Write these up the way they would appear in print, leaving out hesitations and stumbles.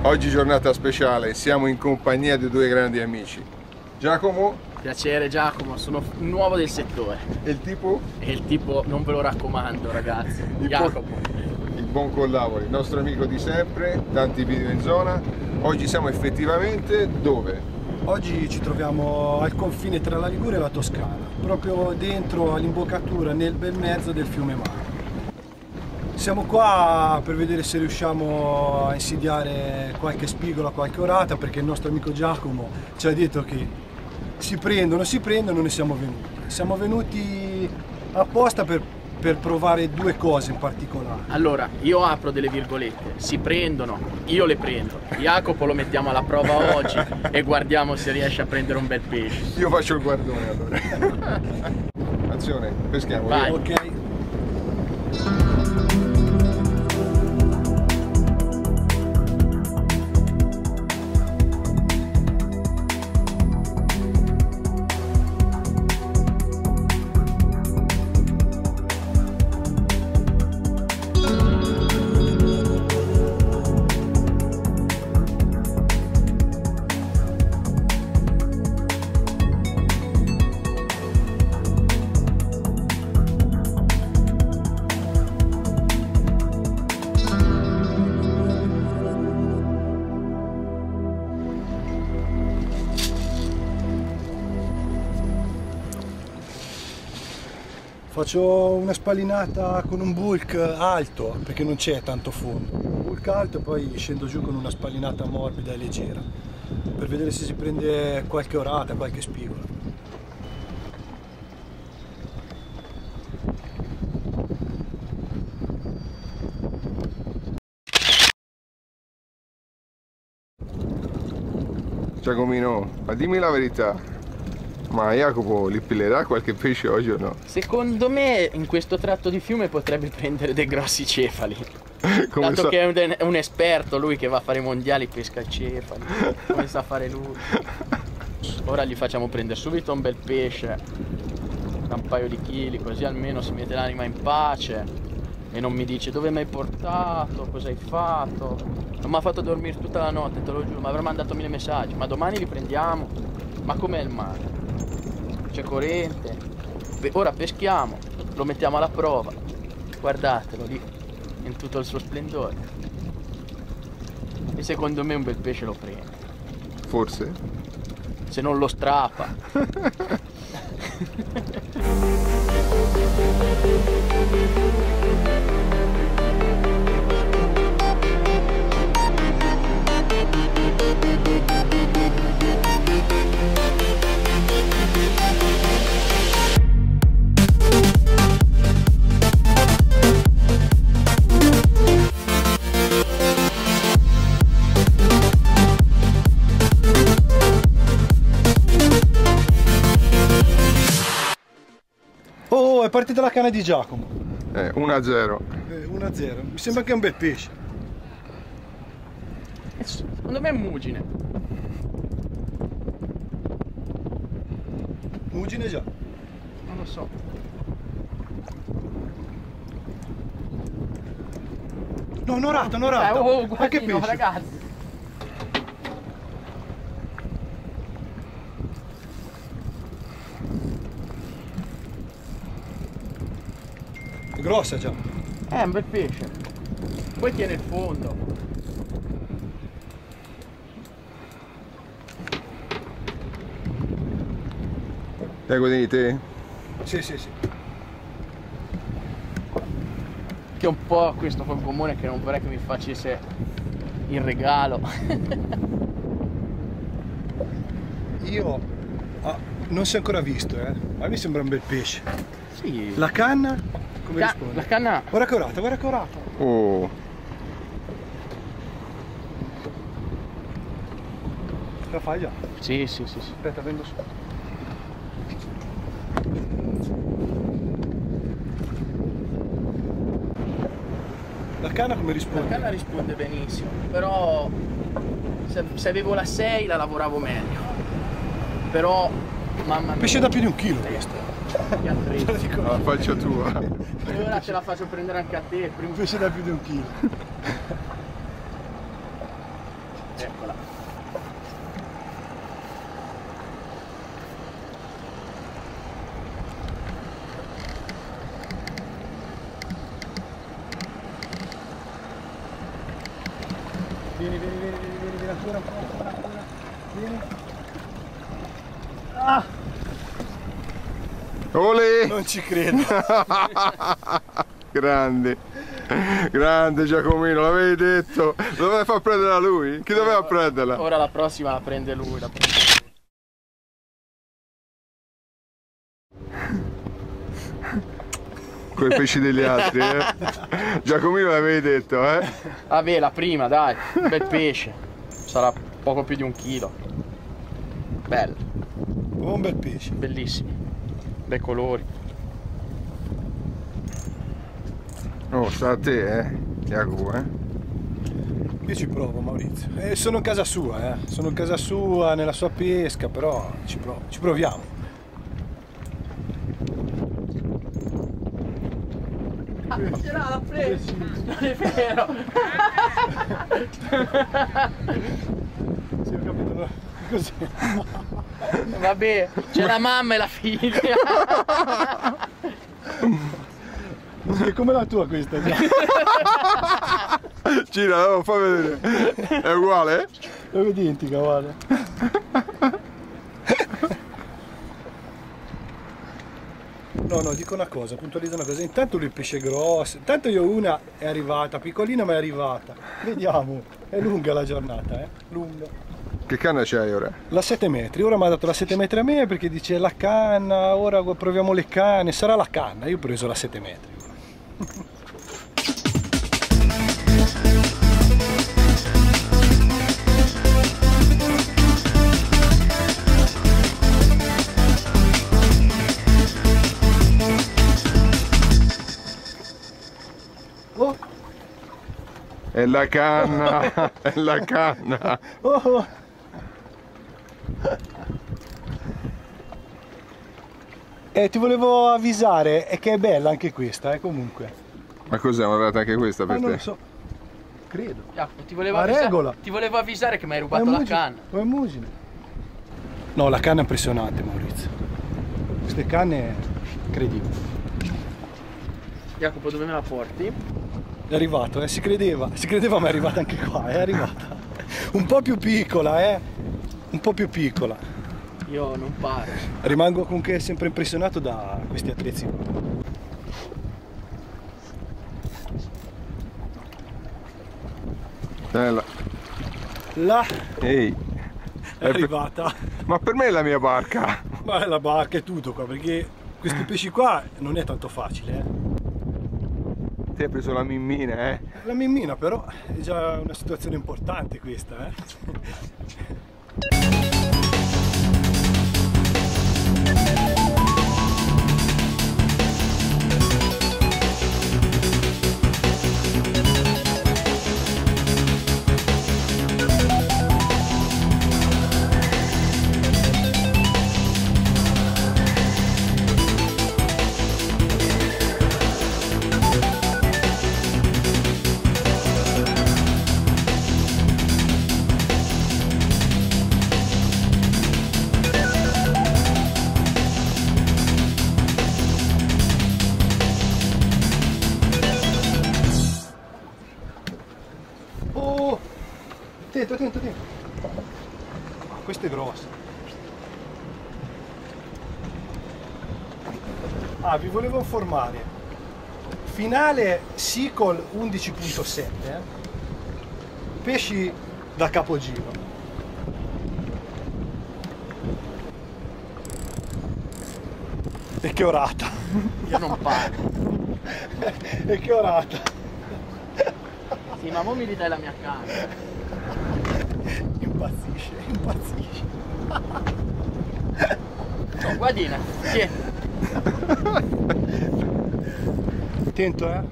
Oggi giornata speciale, siamo in compagnia di due grandi amici. Giacomo. Piacere Giacomo, sono nuovo del settore. E il tipo? E il tipo non ve lo raccomando ragazzi, Jacopo. Il buon Collavoli, il nostro amico di sempre, tanti video in zona. Oggi siamo effettivamente dove? Oggi ci troviamo al confine tra la Liguria e la Toscana, proprio dentro all'imboccatura nel bel mezzo del fiume Mare. Siamo qua per vedere se riusciamo a insidiare qualche spigola, qualche orata, perché il nostro amico Giacomo ci ha detto che si prendono, ne siamo venuti. Siamo venuti apposta per provare due cose in particolare. Allora, io apro delle virgolette, si prendono, io le prendo. Jacopo lo mettiamo alla prova oggi e guardiamo se riesce a prendere un bel pesce. Io faccio il guardone allora. Azione, peschiamo. Vai. Ok. Faccio una spallinata con un bulk alto, perché non c'è tanto fondo. Un bulk alto e poi scendo giù con una spallinata morbida e leggera, per vedere se si prende qualche orata, qualche spigola. Giacomino, ma dimmi la verità. Ma Jacopo li pilerà qualche pesce oggi o no? Secondo me in questo tratto di fiume potrebbe prendere dei grossi cefali. Come Dato che è un esperto, lui che va a fare i mondiali pesca i cefali, come sa fare lui. Ora gli facciamo prendere subito un bel pesce, un paio di chili, così almeno si mette l'anima in pace e non mi dice dove mi hai portato, cosa hai fatto. Non mi ha fatto dormire tutta la notte, te lo giuro, mi avrà mandato 1000 messaggi, ma domani li prendiamo. Ma com'è il mare? C'è corrente. Ora peschiamo, lo mettiamo alla prova. Guardatelo lì, in tutto il suo splendore. E secondo me un bel pesce lo prende. Forse? Se non lo strappa. Oh, è partita la canna di Giacomo. 1-0. 1-0. Mi sembra che è un bel pesce. Secondo me è mugine. Mugine già. Non lo so. No, un'orata, un'orata. Oh, Ma che guardino, pesce? ragazzi. È grossa già. È un bel pesce. Poi tiene il fondo. Ecco di te? Sì, sì, sì. Che un po' questo fa in comune che non vorrei che mi facesse il regalo. Io non si è ancora visto, A me sembra un bel pesce. Sì. La canna? Come risponde? La canna. Guarda che orata, guarda che orata. Oh. La fai già? Sì, sì, sì, sì. Aspetta, vengo su. La canna come La risponde? canna risponde benissimo, però se avevo la 6 la lavoravo meglio. Però, mamma mia. Pesce da più di 1 chilo questo. Gli attrezzi. Te lo dico. La faccia tua. E ora te la faccio prendere anche a te. Prima... Pesce da più di 1 chilo. Eccola. Vieni, ancora, vieni. Ah! Olè! Non ci credo. Grande, grande Giacomino, l'avevi detto. Lo doveva far prendere a lui? Chi doveva prenderla? Ora la prossima la prende lui. Quei pesci degli altri, Giacomino l'avevi detto, Vabbè, la prima, dai, un bel pesce. Sarà poco più di 1 chilo. Bello, Un bel pesce. bellissimo. Bei colori. Oh, sta a te, Jacopo, Io ci provo, Maurizio. Sono in casa sua, Sono in casa sua, nella sua pesca, però ci provo. Ci proviamo. Ce l'ha preso! Non è vero! Sì, ho capito, no? Così. Vabbè, c'è la mamma e la figlia! È come la tua questa, già. Gira, fa vedere. È uguale? È identica, guarda. No, dico una cosa, puntualizzo una cosa. Intanto lui pesce grosso. Intanto io una è arrivata, piccolina ma è arrivata. Vediamo, è lunga la giornata, lunga. Che canna c'hai ora? La 7 metri, ora mi ha dato la 7 metri a me perché dice la canna, ora proviamo le canne, sarà la canna, io ho preso la 7 metri. Oh. È la canna, è la canna. Oh. Ti volevo avvisare, è che è bella anche questa, comunque. Ma cos'è? Ma guardate anche questa per Non te? lo so, credo. Jacopo, ti La regola. ti volevo avvisare che mi hai rubato la canna. È immagine. No, la canna è impressionante, Maurizio. Queste canne incredibili. Jacopo, dove me la porti? È arrivato, si credeva ma è arrivata anche qua, è arrivata. Un po' più piccola, un po' più piccola. Io non paro. Rimango comunque sempre impressionato da questi attrezzi qua. Bella. Là Ehi. è arrivata. Ma per me è la mia barca. Ma la barca è tutto qua, perché questi pesci qua non è tanto facile, Ti hai preso la mimmina, La mimmina però è già una situazione importante questa, Oh! Attento. Questo è grosso. Vi volevo informare. Finale Seacol 11.7, pesci da capogiro. E che orata! Io non paro. E che orata! Sì, ma mo mi ridai la mia canna. Impazzisce. No, guardina, tieni. Attento,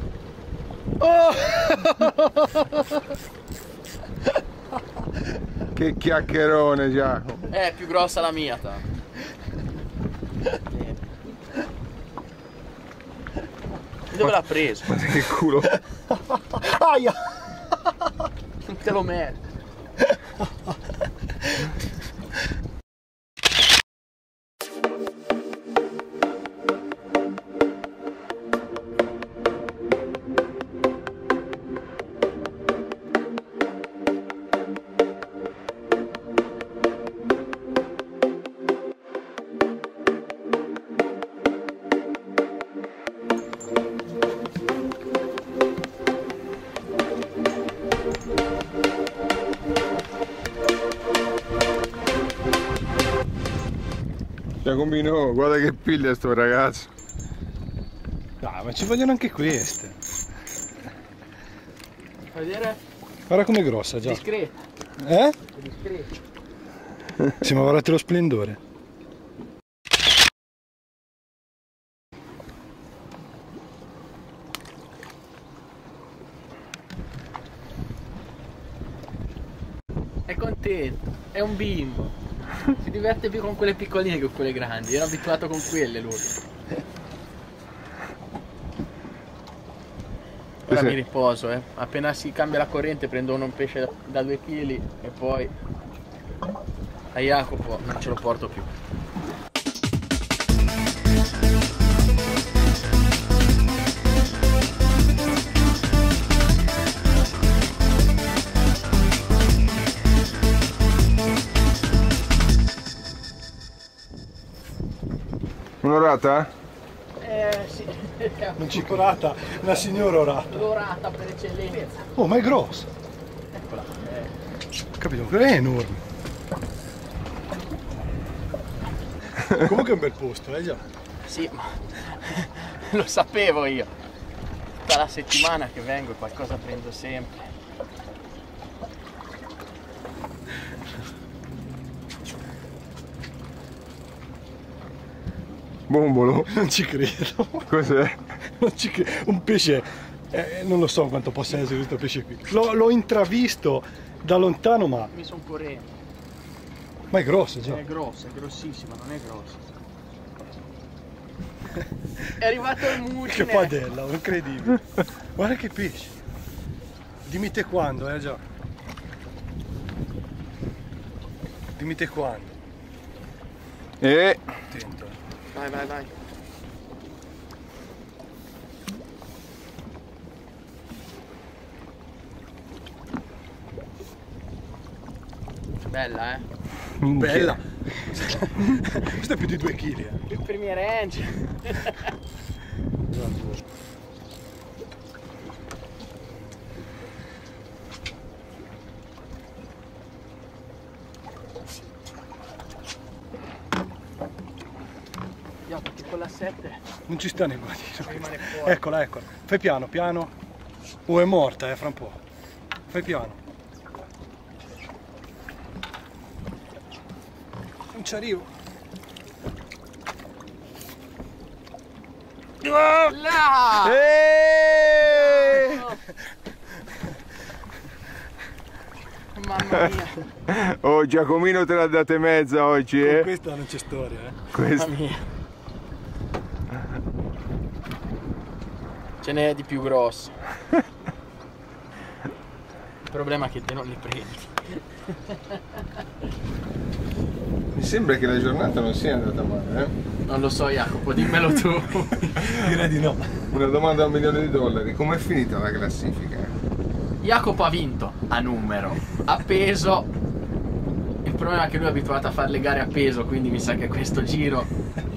Oh! Che chiacchierone, Giacomo. È più grossa la mia, tanto. Dove l'ha preso? Guarda che culo. Aia! Non te lo metti. Giacomino, guarda che piglia sto ragazzo. Dai, ma ci vogliono anche queste. Fai vedere? Guarda com'è grossa già. Discreta. Eh? Discreta. Sì, ma guardate lo splendore. È contento, è un bimbo. Si diverte più con quelle piccoline che con quelle grandi. Era abituato con quelle lui. Ora mi riposo, appena si cambia la corrente prendo un pesce da 2 kg e poi a Jacopo non ce lo porto più. Un'orata? Sì. Non ci orata, una signora orata. L'orata per eccellenza. Oh, ma è grossa. Eccola. Capito? Quella è enorme. Comunque è un bel posto, già. Sì, ma lo sapevo io. Tutta la settimana che vengo e qualcosa prendo sempre. Bombolo? Non ci credo. Cos'è? Non ci credo. Un pesce, non lo so quanto possa essere questo pesce qui. L'ho intravisto da lontano, ma Mi sono correndo. è grosso già. È grossa, è grossissima, non è grossa. È arrivato il mugine. Che padella, incredibile. Guarda che pesce. Dimmi te quando, già. Dimmi te quando. E Attento. Vai, vai, vai. Bella, Bella. Questo è più di 2 kg. Il Premier Range. Perché con la 7 Non ci sta nel guadino. rimane fuori. Eccola, eccola. Fai piano, piano. Oh, è morta, fra un po'. Fai piano. Non ci arrivo. Là! Mamma mia. Oh, Giacomino te l'ha date mezza oggi, Con questa non c'è storia, Questo. Mamma mia. Ce n'è di più grosso. Il problema è che te non li prendi. Mi sembra che la giornata non sia andata male, Non lo so Jacopo, dimmelo tu. Direi di no. Una domanda a $1.000.000, com'è finita la classifica? Jacopo ha vinto a numero, a peso. Il problema è che lui è abituato a fare le gare a peso, quindi mi sa che questo giro...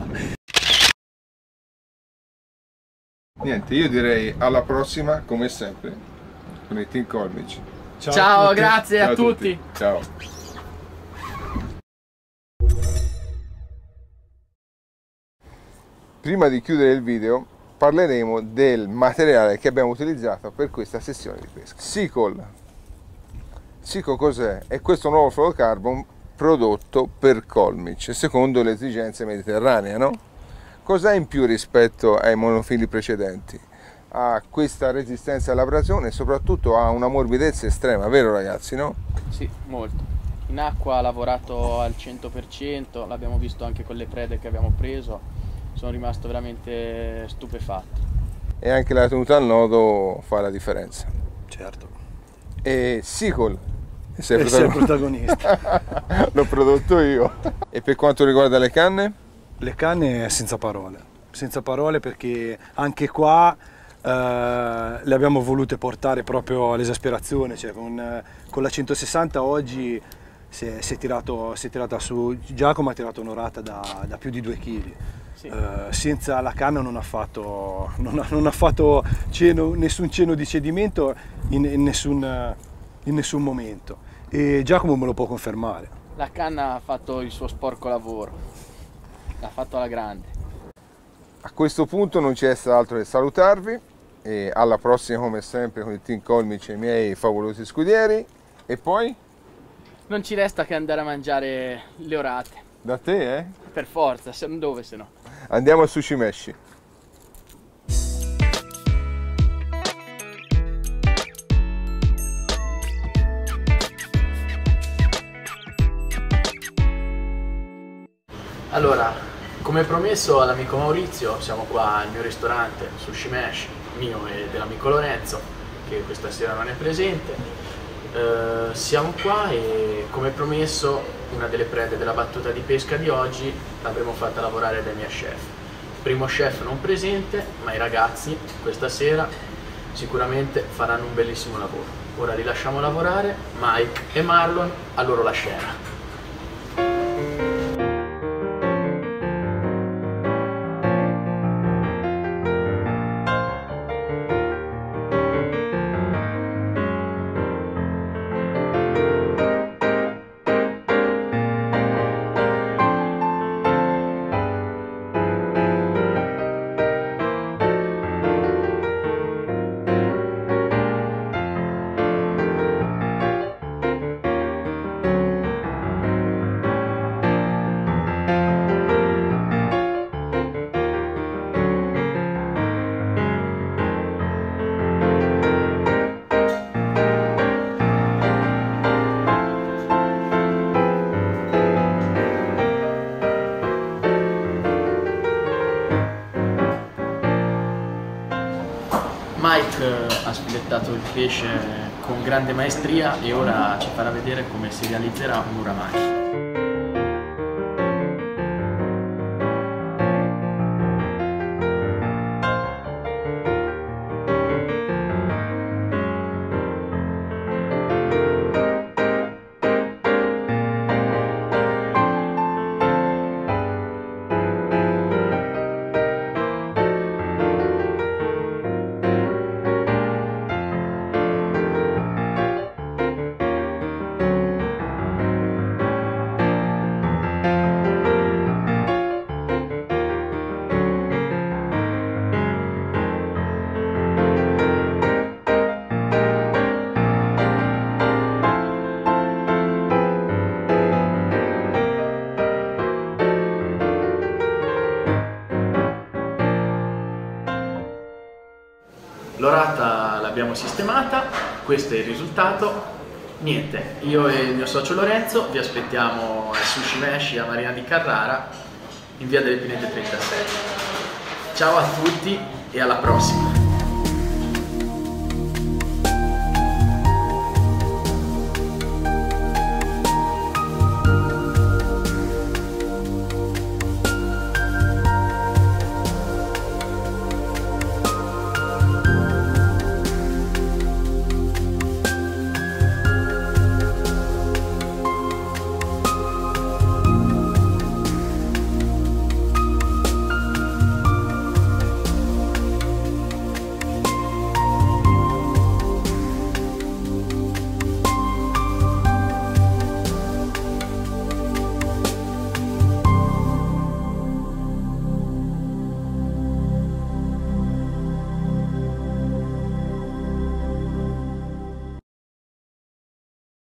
Niente, io direi alla prossima, come sempre, con il Team Colmic. Ciao, a tutti. grazie Ciao a tutti. Ciao. Prima di chiudere il video parleremo del materiale che abbiamo utilizzato per questa sessione di pesca. Seagull. Seagull cos'è? È questo nuovo fluorocarbon prodotto per Colmic secondo le esigenze mediterranee, no? Cos'ha in più rispetto ai monofili precedenti? Ha questa resistenza all'abrasione e soprattutto ha una morbidezza estrema, vero ragazzi, no? Sì, molto. In acqua ha lavorato al 100%, l'abbiamo visto anche con le prede che abbiamo preso, sono rimasto veramente stupefatto. E anche la tenuta al nodo fa la differenza. Certo. E Seagull, sei il protagonista. L'ho prodotto io. E per quanto riguarda le canne? Le canne senza parole perché anche qua le abbiamo volute portare proprio all'esasperazione, cioè con la 160 oggi si è tirata su, Giacomo ha tirato un'orata da più di 2 kg. Sì. Senza la canna non ha fatto nessun cenno di cedimento in nessun momento, e Giacomo me lo può confermare. La canna ha fatto il suo sporco lavoro, l'ha fatto alla grande. A questo punto non ci resta altro che salutarvi e alla prossima come sempre con il Team Colmici e i miei favolosi scudieri, e poi Non ci resta che andare a mangiare le orate, da te, per forza, dove se no? andiamo a Sushi Meshi. Allora, come promesso all'amico Maurizio, siamo qua al mio ristorante Sushi Mesh, mio e dell'amico Lorenzo, che questa sera non è presente. Siamo qua e come promesso una delle prede della battuta di pesca di oggi l'avremo fatta lavorare dai miei chef. Primo chef non presente, ma i ragazzi questa sera sicuramente faranno un bellissimo lavoro. Ora li lasciamo lavorare, Mike e Marlon, a loro la scena. Mike ha sfilettato il pesce con grande maestria e ora ci farà vedere come si realizzerà un uramaki. L'orata l'abbiamo sistemata, questo è il risultato. Niente, io e il mio socio Lorenzo vi aspettiamo al Sushi Mesh a Marina di Carrara in via delle Pinete 36. Ciao a tutti e alla prossima!